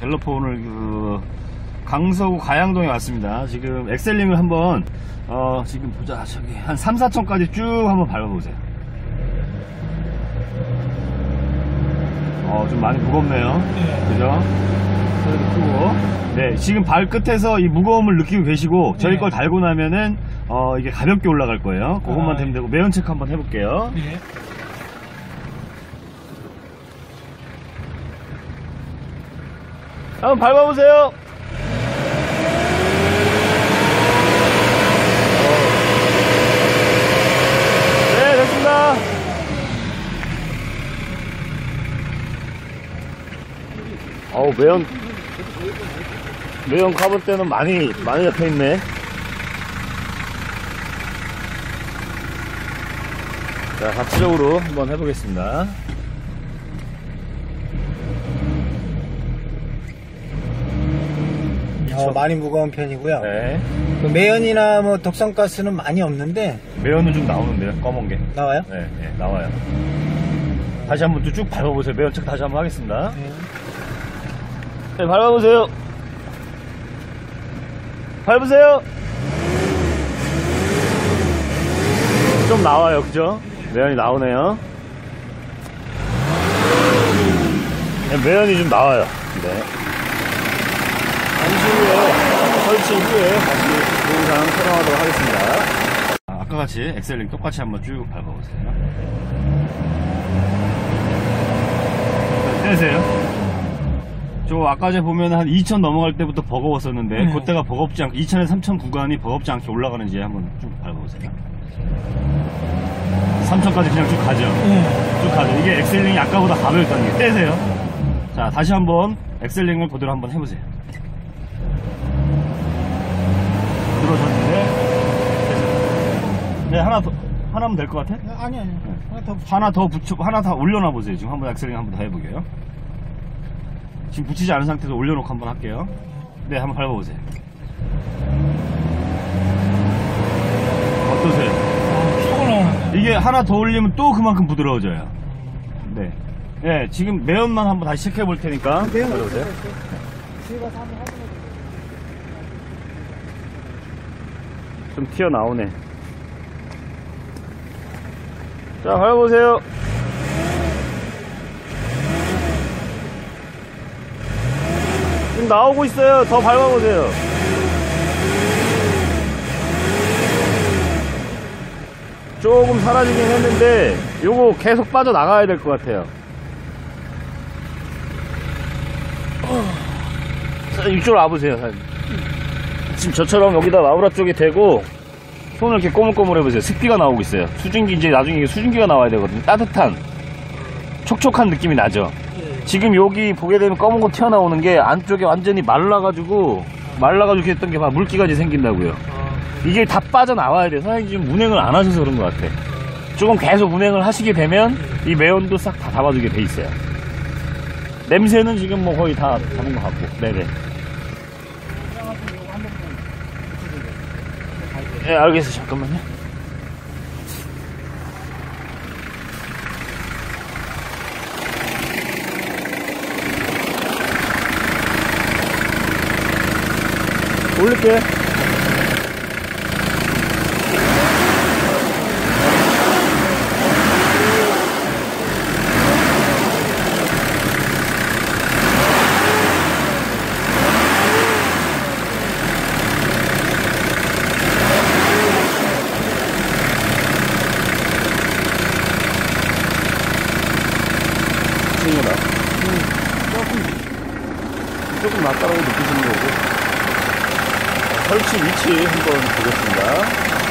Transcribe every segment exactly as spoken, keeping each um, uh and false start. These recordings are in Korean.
갤러퍼 오늘 그 강서구 가양동에 왔습니다. 지금 엑셀링을 한번 어 지금 보자. 저기 한 삼, 사천까지 쭉 한번 밟아보세요. 어 좀 많이 무겁네요. 네. 그죠? 소리도 크고. 네, 지금 발끝에서 이 무거움을 느끼고 계시고 저희 네. 걸 달고 나면은 어 이게 가볍게 올라갈 거예요. 그것만 아, 되면 되고 매연 체크 한번 해볼게요. 네. 한번 밟아보세요. 네, 됐습니다. 어우, 매연 매연 가볼 때는 많이 많이 잡혀있네. 자, 자체적으로 한번 해보겠습니다. 어, 많이 무거운 편이고요. 네. 그 매연이나 뭐 독성가스는 많이 없는데. 매연은 좀 나오는데요, 검은 게. 나와요? 네, 네, 나와요. 다시 한번 또 쭉 밟아보세요. 매연 체크 다시 한번 하겠습니다. 네, 네 밟아보세요. 밟으세요. 좀 나와요, 그죠? 매연이 나오네요. 네, 매연이 좀 나와요. 네. 잠시 후에 설치 후에 다시 동영상 촬영하도록 하겠습니다. 아, 아까 같이 엑셀링 똑같이 한번 쭉 밟아보세요. 떼세요. 저 아까 전에 보면 한 이천 넘어갈 때부터 버거웠었는데 네. 그때가 버겁지 않게 이천에서 삼천 구간이 버겁지 않게 올라가는지 한번 쭉 밟아보세요. 삼천까지 그냥 쭉 가죠. 네. 쭉 가죠. 이게 엑셀링이 아까보다 가벼웠다는 게. 떼세요. 자, 다시 한번 엑셀링을 그대로 한번 해보세요. 들어섰는데 네, 하나 더 하나면 될 것 같아? 아니 아니. 네. 하나 더 붙여. 하나 더 붙여 하나 더 올려놔 보세요. 지금 한번 엑셀링 한번 더 해보게요. 지금 붙이지 않은 상태에서 올려놓고 한번 할게요. 네, 한번 밟아보세요. 어떠세요? 아, 이게 하나 더 올리면 또 그만큼 부드러워져요. 네, 네, 지금 매연만 한번 다시 체크해 볼 테니까 밟아보세요. 좀 튀어나오네. 자, 밟아보세요. 지금 나오고 있어요. 더 밟아보세요. 조금 사라지긴 했는데 요거 계속 빠져나가야 될 것 같아요. 자, 이쪽으로 와보세요. 지금 저처럼 여기다 마우라 쪽에 대고 손을 이렇게 꼬물꼬물 해보세요. 습기가 나오고 있어요. 수증기, 이제 나중에 이게 수증기가 나와야 되거든요. 따뜻한 촉촉한 느낌이 나죠. 지금 여기 보게 되면 검은 거 튀어나오는 게 안쪽에 완전히 말라가지고 말라가지고 했던 게 막 물기가 생긴다고요. 이게 다 빠져나와야 돼. 사장님 지금 운행을 안 하셔서 그런 것 같아. 조금 계속 운행을 하시게 되면 이 매연도 싹 다 잡아주게 돼 있어요. 냄새는 지금 뭐 거의 다 잡은 것 같고. 네네. 네, 알겠어요. 잠깐만요. 올릴게. 친구다. 조금, 조금 낫다라고 느끼시는 거고. 설치 위치 한번 보겠습니다.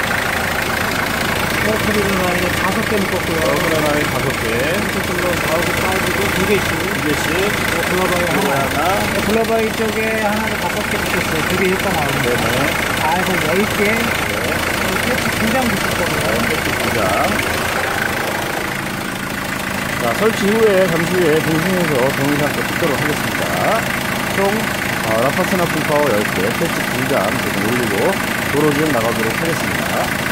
에어컨을 라인에 다섯 개 묶었고요. 에어컨 라인 다섯 개. 이쪽으로 나오고 빠지고 두 개씩. 두 개씩. 글로바이 하나. 하나. 글로바이 쪽에 하나를 다섯 개 붙였어요. 두 개 일단 나오는 거. 네네. 다 해서 열 개. 패치 두 장 붙였거든요. 패치 두 장. 자, 설치 후에 잠시 후에 동승에서 동영상 또 찍도록 하겠습니다. 총 어, 라파스나 풀파워 열 개, 패치 두 장 올리고 도로 주행 나가도록 하겠습니다.